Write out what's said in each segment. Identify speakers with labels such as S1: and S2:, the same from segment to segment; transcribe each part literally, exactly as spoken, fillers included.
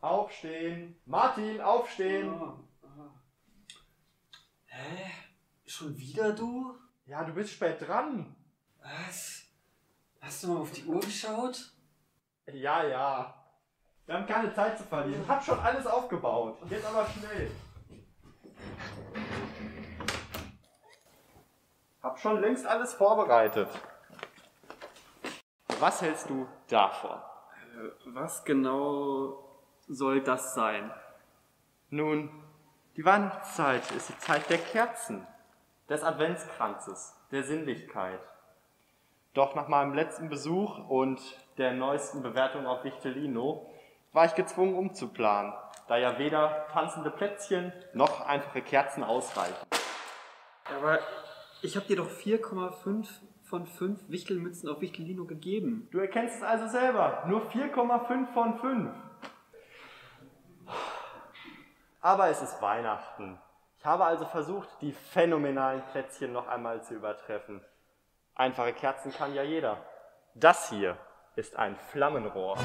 S1: Aufstehen! Martin, aufstehen!
S2: Oh, oh. Hä? Schon wieder du?
S1: Ja, du bist spät dran.
S2: Was? Hast du mal auf die Uhr geschaut?
S1: Ja, ja. Wir haben keine Zeit zu verlieren. Ich hab schon alles aufgebaut. Jetzt aber schnell. Hab schon längst alles vorbereitet. Was hältst du davon?
S2: Äh, was genau soll das sein?
S1: Nun, die Weihnachtszeit ist die Zeit der Kerzen, des Adventskranzes, der Sinnlichkeit. Doch nach meinem letzten Besuch und der neuesten Bewertung auf Wichtelino war ich gezwungen umzuplanen, da ja weder tanzende Plätzchen noch einfache Kerzen ausreichen.
S2: Aber ich habe dir doch vier Komma fünf von fünf Wichtelmützen auf Wichtelino gegeben.
S1: Du erkennst es also selber, nur vier Komma fünf von fünf. Aber es ist Weihnachten. Ich habe also versucht, die phänomenalen Plätzchen noch einmal zu übertreffen. Einfache Kerzen kann ja jeder. Das hier ist ein Flammenrohr.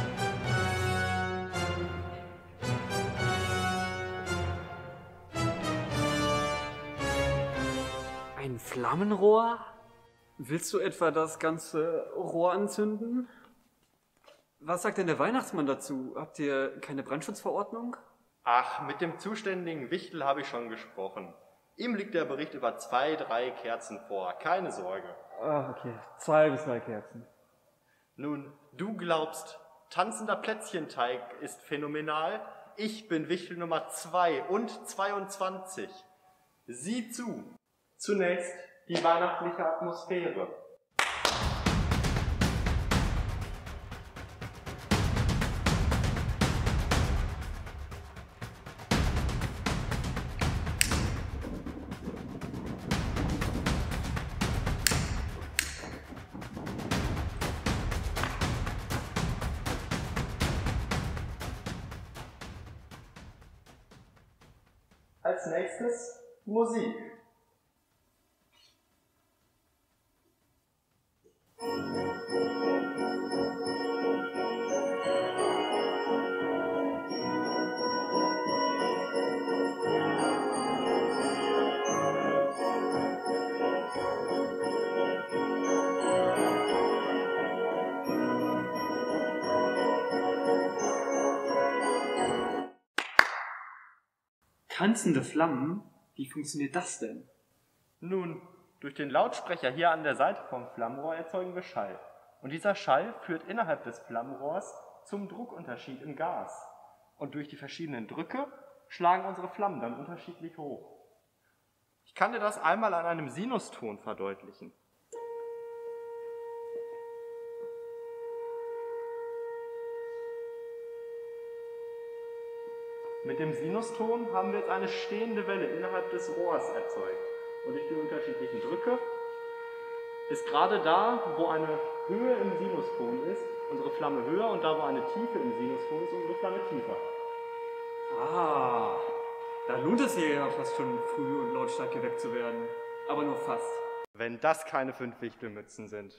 S2: Ein Flammenrohr? Willst du etwa das ganze Rohr anzünden? Was sagt denn der Weihnachtsmann dazu? Habt ihr keine Brandschutzverordnung?
S1: Ach, mit dem zuständigen Wichtel habe ich schon gesprochen. Ihm liegt der Bericht über zwei, drei Kerzen vor. Keine Sorge.
S2: Ah, okay. Zwei bis drei Kerzen.
S1: Nun, du glaubst, tanzender Plätzchenteig ist phänomenal. Ich bin Wichtel Nummer zwei und zweiundzwanzig. Sieh zu. Zunächst die weihnachtliche Atmosphäre. Als nächstes Musik.
S2: Tanzende Flammen? Wie funktioniert das denn?
S1: Nun, durch den Lautsprecher hier an der Seite vom Flammenrohr erzeugen wir Schall. Und dieser Schall führt innerhalb des Flammenrohrs zum Druckunterschied im Gas. Und durch die verschiedenen Drücke schlagen unsere Flammen dann unterschiedlich hoch. Ich kann dir das einmal an einem Sinuston verdeutlichen. Mit dem Sinuston haben wir jetzt eine stehende Welle innerhalb des Rohrs erzeugt. Und durch die unterschiedlichen Drücke ist gerade da, wo eine Höhe im Sinuston ist, unsere Flamme höher, und da, wo eine Tiefe im Sinuston ist, unsere Flamme tiefer.
S2: Ah, da lohnt es sich ja fast schon, früh und lautstark geweckt zu werden. Aber nur fast.
S1: Wenn das keine fünf Wichtelmützen sind.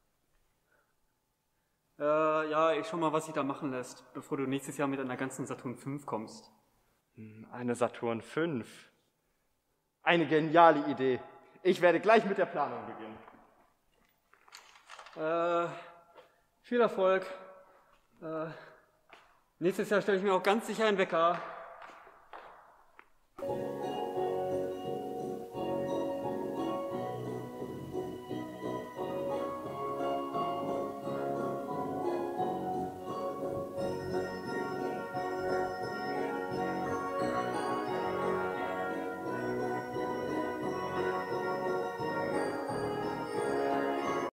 S2: Äh, ja, ich schau mal, was sich da machen lässt, bevor du nächstes Jahr mit einer ganzen Saturn fünf kommst.
S1: Eine Saturn fünf. Eine geniale Idee. Ich werde gleich mit der Planung beginnen.
S2: Äh, viel Erfolg. Äh, nächstes Jahr stelle ich mir auch ganz sicher einen Wecker.